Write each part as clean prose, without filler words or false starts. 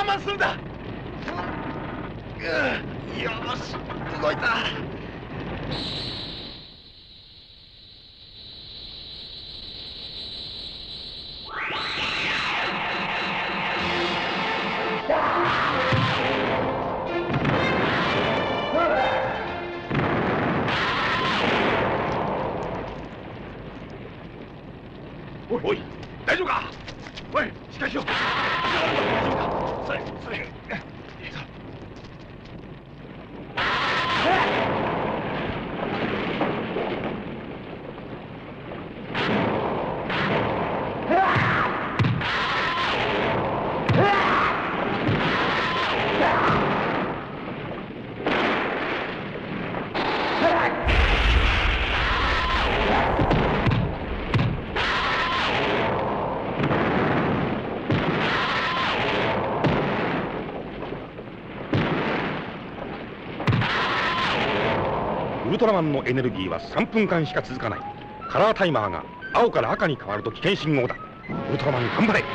慢するんだ。よし、動いた。おい、大丈夫か。おい、しっかりしろ。大丈夫か。それ。 ウルトラマンのエネルギーは3分間しか続かない。カラータイマーが青から赤に変わると危険信号だ。ウルトラマン頑張れ。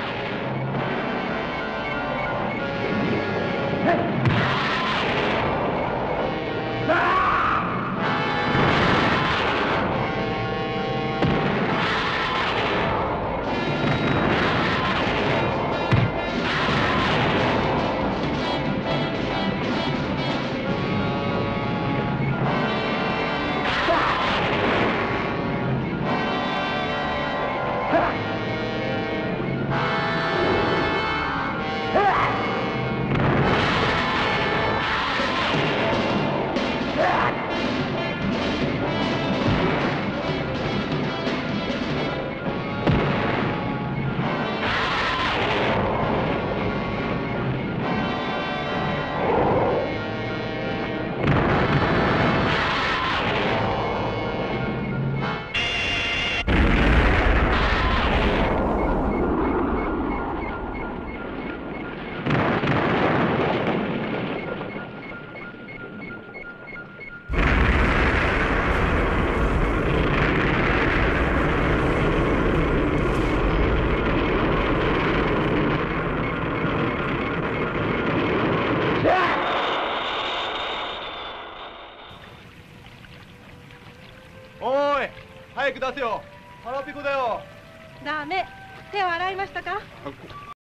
おーい、早く出せよ。腹ペコだよ。 ダメ。手を洗いましたか？